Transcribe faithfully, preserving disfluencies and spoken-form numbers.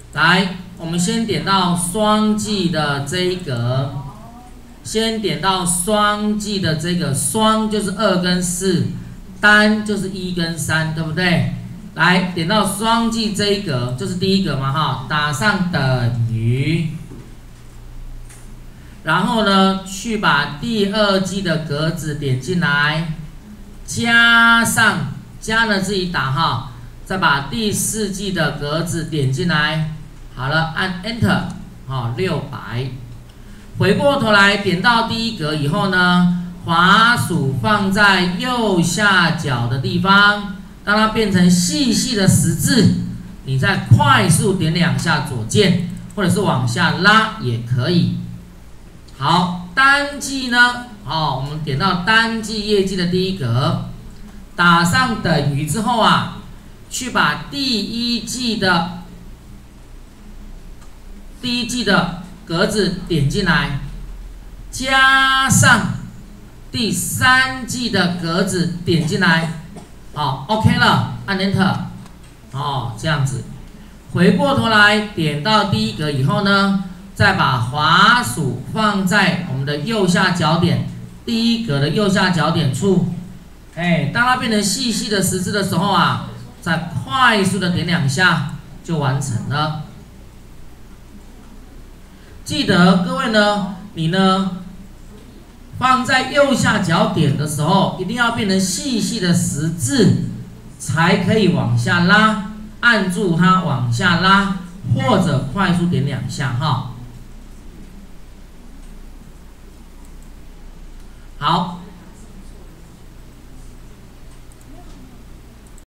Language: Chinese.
来，我们先点到双记的这一格，先点到双记的这个双就是二跟四，单就是一跟三，对不对？来，点到双记这一格，就是第一格嘛哈，打上等于，然后呢，去把第二记的格子点进来，加上加了自己打哈，再把第四记的格子点进来。好了，按 Enter， 好，六百。回过头来点到第一格以后呢，滑鼠放在右下角的地方，让它变成细细的十字。你再快速点两下左键，或者是往下拉也可以。好，单记呢，好，我们点到单记业绩的第一格，打上等于之后啊，去把第一季的第一季的格子点进来，加上第三季的格子点进来，好 ，OK 了，按 Enter， 哦，这样子。回过头来点到第一格以后呢，再把滑鼠放在我们的右下角点，第一格的右下角点处，哎，当它变成细细的十字的时候啊，再快速的点两下就完成了。记得各位呢，你呢放在右下角点的时候，一定要变成细细的十字，才可以往下拉，按住它往下拉，或者快速点两下哈。